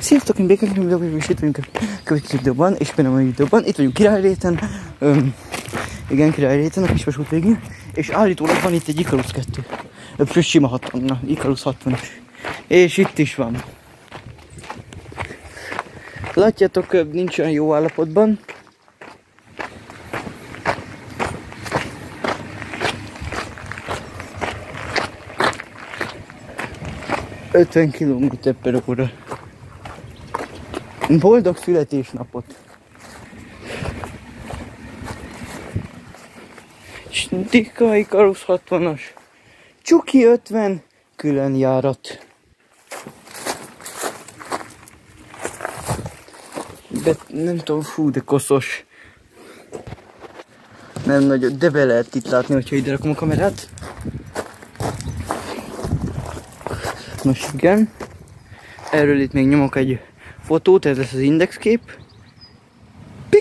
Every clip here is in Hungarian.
Sziasztok, én Békán vagyok, és itt vagyunk a következő videóban, és benne a mai videóban. Itt vagyunk Királyréten, igen, Királyréten, a kisvasút végén, és állítólag van itt egy Icarus 2. Sima 60, na, Icarus 60-as. És itt is van. Látjátok, nincs olyan jó állapotban. ...50 km/h. Boldog születésnapot! Dika Icarus 60-as. Csuki 50 külön járat. De nem tudom, fú, de koszos. Nem nagyon, de be lehet itt látni, hogyha ide rakom a kamerát. Most igen. Erről itt még nyomok egy fotót, ez lesz az indexkép. Pik!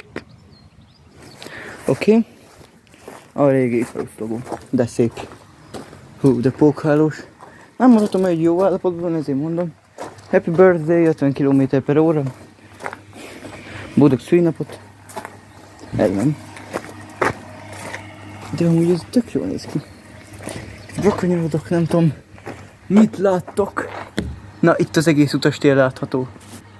Oké. A régi Icarus logó. De szép. Hú, de pókhálós. Nem mondhatom, hogy jó állapotban, ezért mondom. Happy birthday, 50 km/h. Boldog szülinapot. Ez nem. De amúgy ez tök jól néz ki. Bakanyarodok, nem tudom, mit láttok. Na, itt az egész utastér látható.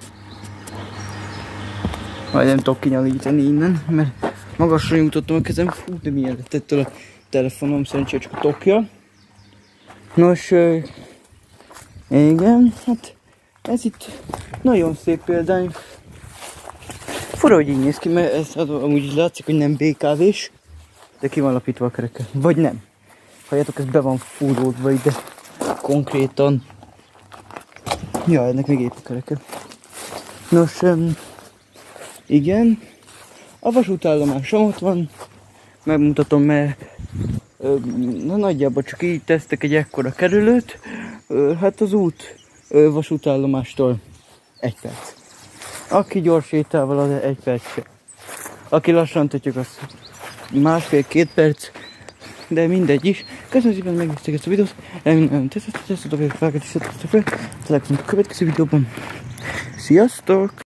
Majd nem tudok kinyalítani innen, mert magasra nyújtottam a kezem. Fú, de milyen lett ettől a telefonom, szerencsére csak a tokja. Nos, igen, hát ez itt nagyon szép példány. Fura, hogy így néz ki, mert ez amúgy látszik, hogy nem BKV-s, de ki van lapítva a kereke. Vagy nem. Halljátok, ez be van fúródva ide konkrétan. Ja, ennek még épp a kereke. Nos, igen, a vasútállomásom ott van, megmutatom, mert nagyjából csak így tesztek egy ekkora kerülőt, hát az út vasútállomástól 1 perc. Aki gyors sétával, az 1 perc se. Aki lassan tetjük, az 1,5-2 perc, de mindegy is. Köszönöm szépen, hogy megnézték ezt a videót, remélem tetszett, hogy felkeltésítettek fel, találkozunk a következő videóban. Sziasztok!